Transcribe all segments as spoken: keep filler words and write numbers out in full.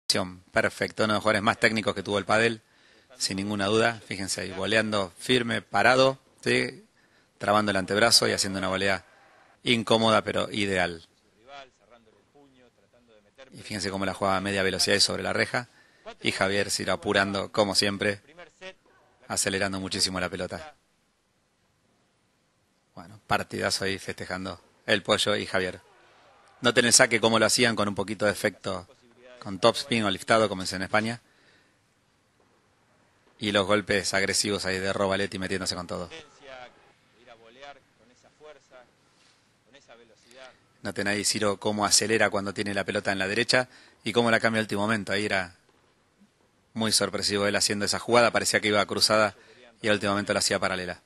Perfecto, uno de los jugadores más técnicos que tuvo el pádel, sin ninguna duda. Fíjense ahí, voleando firme, parado, ¿sí? Trabando el antebrazo y haciendo una volea incómoda pero ideal. Y fíjense cómo la juega a media velocidad y sobre la reja. Y Javier se irá apurando, como siempre, acelerando muchísimo la pelota. Bueno, partidazo ahí festejando el Pollo y Javier. Noten el saque cómo lo hacían con un poquito de efecto, con topspin o liftado, como es en España. Y los golpes agresivos ahí de Rovaletti metiéndose con todo. Noten ahí Ciro cómo acelera cuando tiene la pelota en la derecha y cómo la cambia al último momento. Ahí era muy sorpresivo él haciendo esa jugada. Parecía que iba cruzada y al último momento la hacía paralela.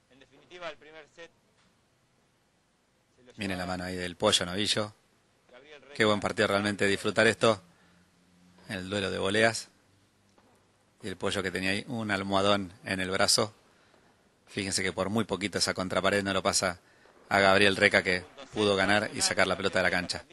Viene la mano ahí del Pollo Novillo. Qué buen partido realmente disfrutar esto. El duelo de voleas. Y el Pollo que tenía ahí un almohadón en el brazo. Fíjense que por muy poquito esa contrapared no lo pasa a Gabriel Reca, que pudo ganar y sacar la pelota de la cancha.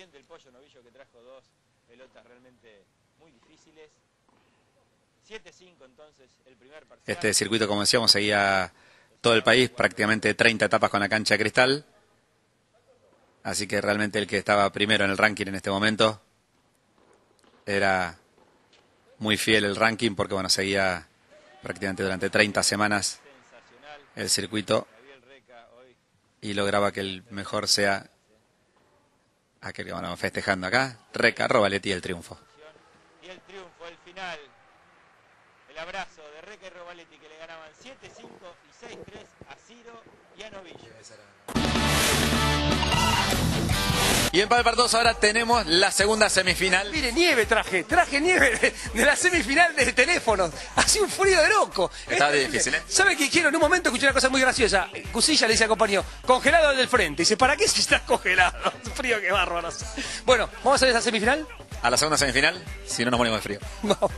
Este circuito, como decíamos, seguía todo el país, prácticamente treinta etapas con la cancha de cristal. Así que realmente el que estaba primero en el ranking en este momento era muy fiel el ranking, porque bueno, seguía prácticamente durante treinta semanas el circuito y lograba que el mejor sea aquel que van festejando acá, Reca, Rovaletti, el triunfo. Y el triunfo, el final, el abrazo de Reca y Rovaletti, que le ganaban siete cinco y seis tres a Ciro y a Novillo. Y en Padel para Todos ahora tenemos la segunda semifinal. Mire, nieve traje, traje nieve de, de la semifinal de teléfonos. Hace un frío de loco. Está Es, difícil, ¿eh? ¿Sabe qué quiero? En un momento escuché una cosa muy graciosa. Cusilla le dice al compañero, congelado del frente. Dice, ¿para qué si estás congelado? Frío que bárbaro. Bueno, ¿vamos a ver esa semifinal? A la segunda semifinal, si no nos morimos de frío. Vamos.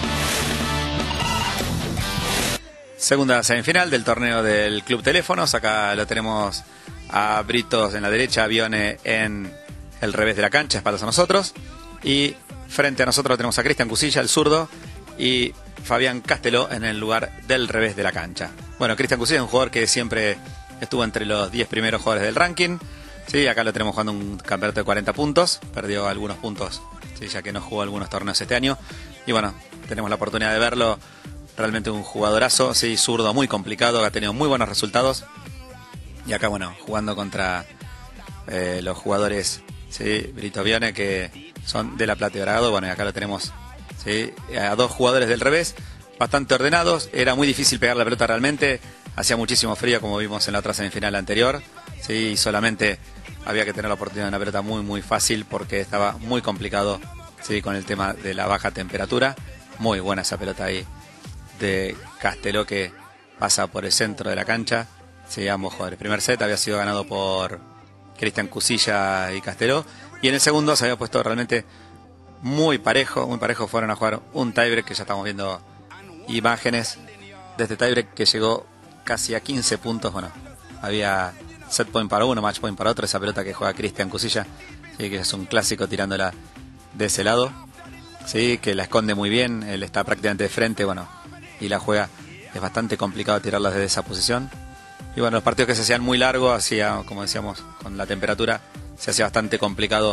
Segunda semifinal del torneo del Club Teléfonos. Acá lo tenemos a Britos en la derecha, a Bione en el revés de la cancha, espaldas a nosotros. Y frente a nosotros tenemos a Cristian Cusilla, el zurdo, y Fabián Casteló en el lugar del revés de la cancha. Bueno, Cristian Cusilla es un jugador que siempre estuvo entre los diez primeros jugadores del ranking. Sí, acá lo tenemos jugando un campeonato de cuarenta puntos. Perdió algunos puntos, sí, ya que no jugó algunos torneos este año. Y bueno, tenemos la oportunidad de verlo. Realmente un jugadorazo, sí, zurdo muy complicado, ha tenido muy buenos resultados. Y acá, bueno, jugando contra eh, los jugadores, sí, Brito Bione, que son de La Plata y Bragado. Bueno, y acá lo tenemos, sí, a dos jugadores del revés, bastante ordenados. Era muy difícil pegar la pelota realmente. Hacía muchísimo frío, como vimos en la otra semifinal anterior. Sí, y solamente había que tener la oportunidad de una pelota muy, muy fácil, porque estaba muy complicado, sí, con el tema de la baja temperatura. Muy buena esa pelota ahí de Casteló, que pasa por el centro de la cancha. Sí, ambos jugadores. El primer set había sido ganado por Cristian Cusilla y Casteló, y en el segundo se había puesto realmente muy parejo, muy parejo. Fueron a jugar un tiebreak, que ya estamos viendo imágenes de este tiebreak, que llegó casi a quince puntos. Bueno, había set point para uno, match point para otro. Esa pelota que juega Cristian Cusilla, sí, que es un clásico tirándola de ese lado, sí, que la esconde muy bien. Él está prácticamente de frente, bueno, y la juega. Es bastante complicado tirarla desde esa posición. Y bueno, los partidos que se hacían muy largos, hacía, como decíamos, con la temperatura, se hacía bastante complicado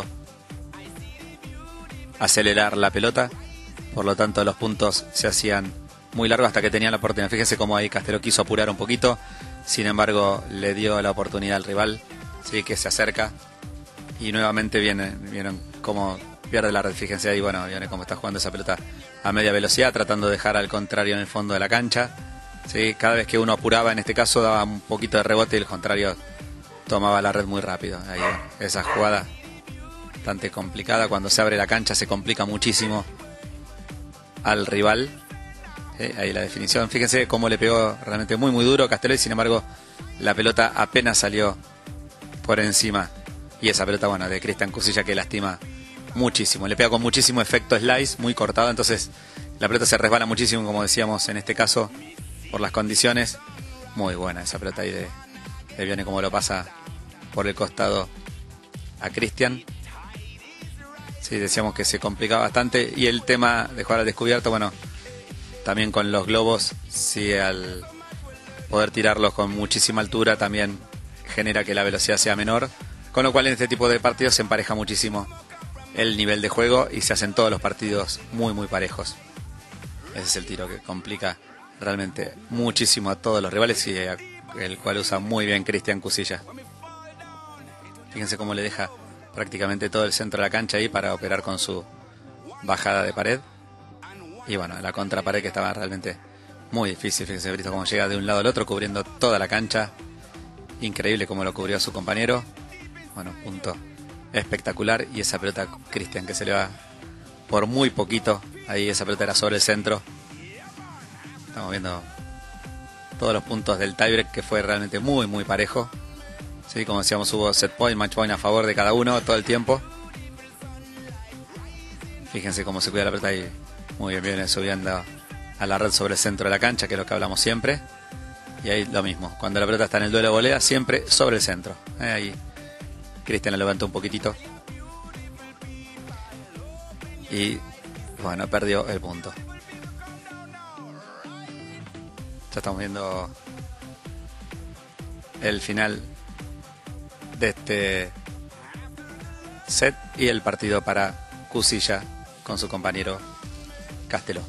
acelerar la pelota. Por lo tanto, los puntos se hacían muy largos hasta que tenían la oportunidad. Fíjense cómo ahí Casteló quiso apurar un poquito. Sin embargo, le dio la oportunidad al rival, sí, que se acerca. Y nuevamente viene, vieron cómo pierde la red. Fíjense ahí, bueno, viene cómo está jugando esa pelota a media velocidad, tratando de dejar al contrario en el fondo de la cancha. Sí, cada vez que uno apuraba, en este caso, daba un poquito de rebote y el contrario tomaba la red muy rápido. Ahí, bueno, esa jugada bastante complicada. Cuando se abre la cancha se complica muchísimo al rival. Sí, ahí la definición. Fíjense cómo le pegó realmente muy muy duro Casteló, y sin embargo la pelota apenas salió por encima. Y esa pelota, bueno, de Cristian Cusilla, que lastima muchísimo. Le pega con muchísimo efecto slice, muy cortado. Entonces la pelota se resbala muchísimo, como decíamos en este caso, por las condiciones. Muy buena esa pelota ahí de, de Bione, como lo pasa por el costado a Cristian. Sí, decíamos que se complica bastante. Y el tema de jugar al descubierto, bueno, también con los globos, sí, al poder tirarlos con muchísima altura también genera que la velocidad sea menor. Con lo cual en este tipo de partidos se empareja muchísimo el nivel de juego y se hacen todos los partidos muy, muy parejos. Ese es el tiro que complica realmente muchísimo a todos los rivales y a, el cual usa muy bien Cristian Cusilla. Fíjense cómo le deja prácticamente todo el centro de la cancha ahí para operar con su bajada de pared. Y bueno, la contrapared que estaba realmente muy difícil. Fíjense Brito cómo llega de un lado al otro cubriendo toda la cancha. Increíble cómo lo cubrió su compañero. Bueno, punto espectacular. Y esa pelota Cristian que se le va por muy poquito. Ahí esa pelota era sobre el centro. Estamos viendo todos los puntos del tiebreak que fue realmente muy muy parejo. Sí, como decíamos, hubo set point, match point a favor de cada uno todo el tiempo. Fíjense cómo se cuida la pelota ahí. Muy bien, viene subiendo a la red sobre el centro de la cancha, que es lo que hablamos siempre. Y ahí lo mismo, cuando la pelota está en el duelo de volea, siempre sobre el centro. Eh, ahí Cristian la levantó un poquitito. Y bueno, perdió el punto. Ya estamos viendo el final de este set y el partido para Cusilla con su compañero Casteló.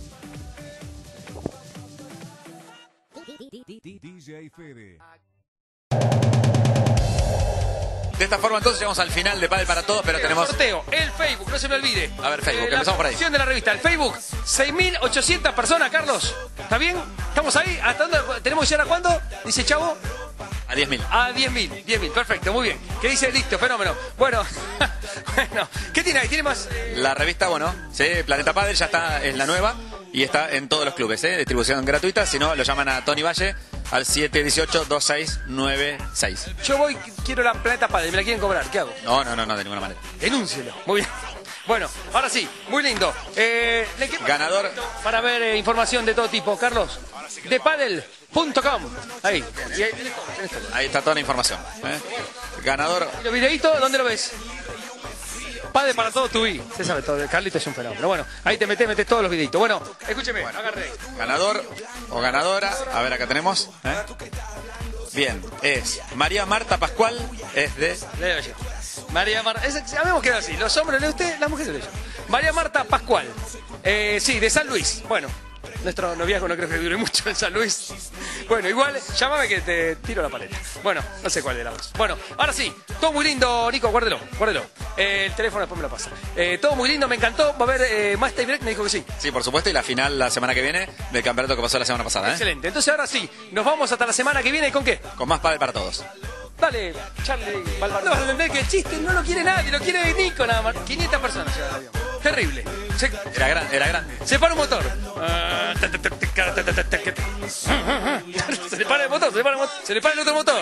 De esta forma entonces llegamos al final de Padel para Todos, pero tenemos sorteo, el Facebook, no se me olvide. A ver, Facebook, eh, empezamos por ahí. La de la revista, el Facebook, seis mil ochocientas personas, Carlos. ¿Está bien? ¿Estamos ahí? ¿Hasta dónde tenemos que llegar a cuándo? Dice Chavo. A diez mil. A diez mil, diez mil, perfecto, muy bien. ¿Qué dice? Listo, fenómeno. Bueno, bueno, ¿qué tiene ahí? ¿Tiene más? La revista, bueno, sí, Planeta Padel ya está, es la nueva y está en todos los clubes, ¿eh? Distribución gratuita, si no, lo llaman a Tony Valle al siete uno ocho, dos seis nueve seis. Yo voy, quiero la Planeta Padel, me la quieren cobrar, ¿qué hago? No, no, no, no, de ninguna manera. Denúncielo, muy bien. Bueno, ahora sí, muy lindo. Eh, ¿le qué- Ganador. Para ver eh, información de todo tipo, Carlos. De padel punto com. Ahí. Y ahí tenés todo, tenés todo. Ahí está toda la información, ¿eh? Ganador. ¿Y los videitos dónde lo ves? Padel para todo tu vida. Se sabe todo. Carlito es un fenómeno. Bueno, ahí te metes, metes todos los videitos. Bueno, escúcheme, agarré. Ganador o ganadora. A ver, acá tenemos. ¿eh? Bien, es María Marta Pascual, es de... Leo yo. María Marta, es, habíamos quedado así, los hombres lee usted, las mujeres lee yo. María Marta Pascual, eh, sí, de San Luis. Bueno, nuestro noviazgo no creo que dure mucho en San Luis. Bueno, igual, llámame que te tiro la paleta. Bueno, no sé cuál de las dos. Bueno, ahora sí, todo muy lindo, Nico, guárdelo, guárdelo. Eh, el teléfono después me lo pasa. Eh, todo muy lindo, me encantó. Va a haber eh, más tiebreak, me dijo que sí. Sí, por supuesto, y la final la semana que viene del campeonato que pasó la semana pasada, ¿eh? Excelente, entonces ahora sí, nos vamos hasta la semana que viene, ¿con qué? Con más Padel para Todos. Dale, Charlie Valverde. No vas a entender que el chiste no lo quiere nadie, lo quiere Nico nada más. quinientas personas llevan al avión. Terrible. Se, Era grande, era grande. se para un motor. Se le para el motor, se le para el motor. Se le para el otro motor.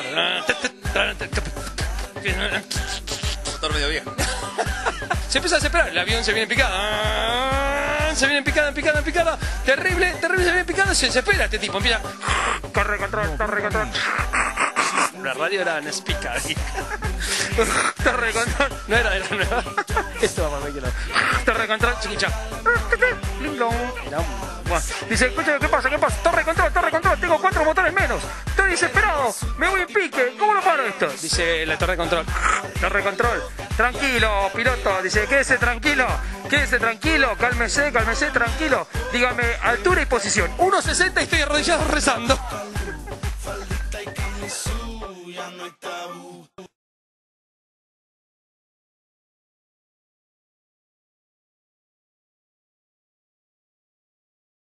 Motor medio viejo. Se empieza a separar, el avión se viene picado. Se viene picado, picado, picado. Terrible, terrible, se viene picado. Se desespera este tipo. Empieza. Torre control, torre control. La radio era en speaker. Torre control. No era, era nueva. Esto va para mí que no. Torre control, se escucha. Era un... Bueno, dice, escucha, ¿qué pasa? ¿Qué pasa? Torre control, torre control, tengo cuatro motores menos. Estoy desesperado, me voy en pique. ¿Cómo lo paro esto? Dice la torre control. Torre control, tranquilo, piloto. Dice, quédese tranquilo, quédese tranquilo, cálmese, cálmese, tranquilo. Dígame, altura y posición. uno sesenta y estoy arrodillado rezando.